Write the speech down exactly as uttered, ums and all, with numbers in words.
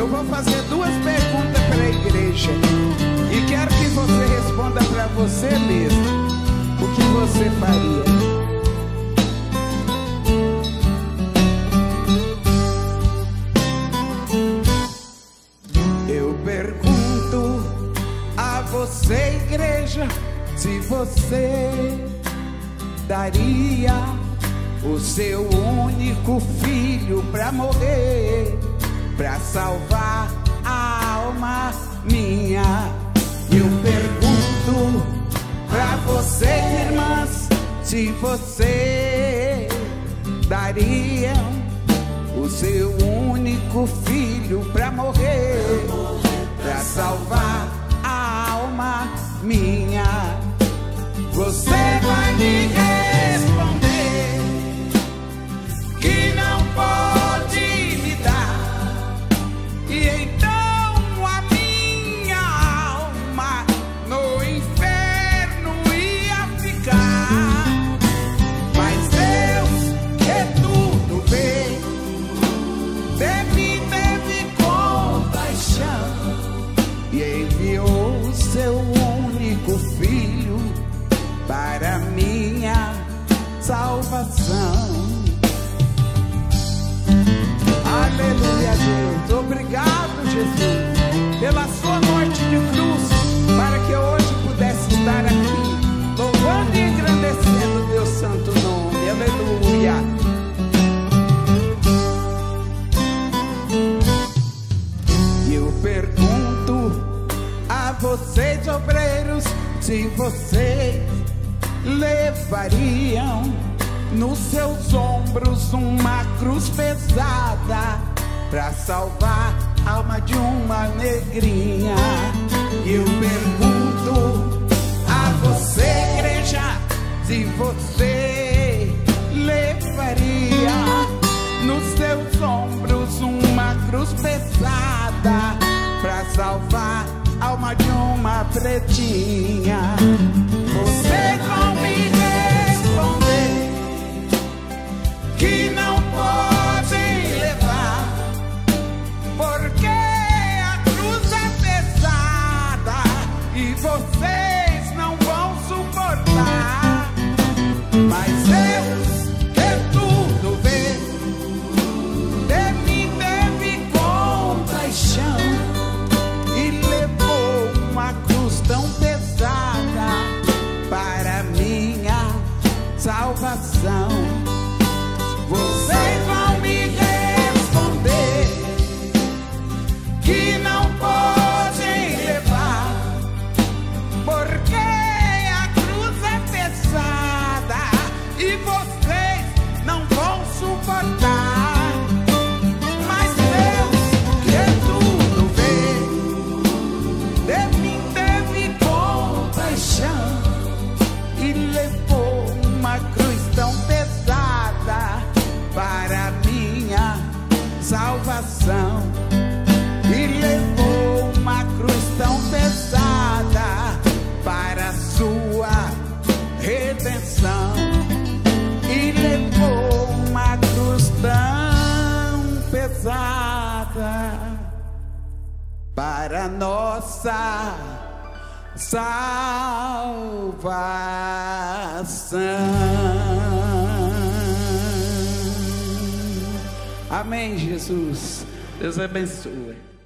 vou fazer duas perguntas para a igreja e quero que você responda para você mesmo. O que você faria? Eu pergunto a você, igreja, se você daria o seu único filho pra morrer, pra salvar a alma minha. Eu pergunto pra você, irmãs, se você daria o seu único filho pra morrer, pra salvar a alma minha. Você vai me responder que não pode me dar, e então a minha alma no inferno ia ficar. Mas Deus, que tudo vê, de mim teve compaixão e enviou o seu único filho para minha salvação. Aleluia, Deus. Obrigado, Jesus, pela sua morte de cruz, para que eu hoje pudesse estar aqui, louvando e engrandecendo Deus santo nome. Aleluia. Eu pergunto a vocês, obreiros, se vocês levariam nos seus ombros uma cruz pesada pra salvar a alma de uma negrinha. Eu pergunto a você, igreja, se você levaria nos seus ombros uma cruz pesada pra salvar a alma de uma pretinha. Vocês vão me responder que não podem levar, porque a cruz é pesada e vocês não vão suportar. Mas Deus, que tudo vê, de mim teve compaixão e levou uma cruz tão pesada para minha salvação. Vocês vão me responder que não podem levar, porque a cruz é pesada e vocês não vão suportar. Mas Deus, que tudo vê, de mim teve compaixão e levou uma cruz tão pesada para minha salvação. E levou uma cruz tão pesada para a sua redenção. E levou uma cruz tão pesada para nossa salvação. Amém, Jesus. Deus abençoe.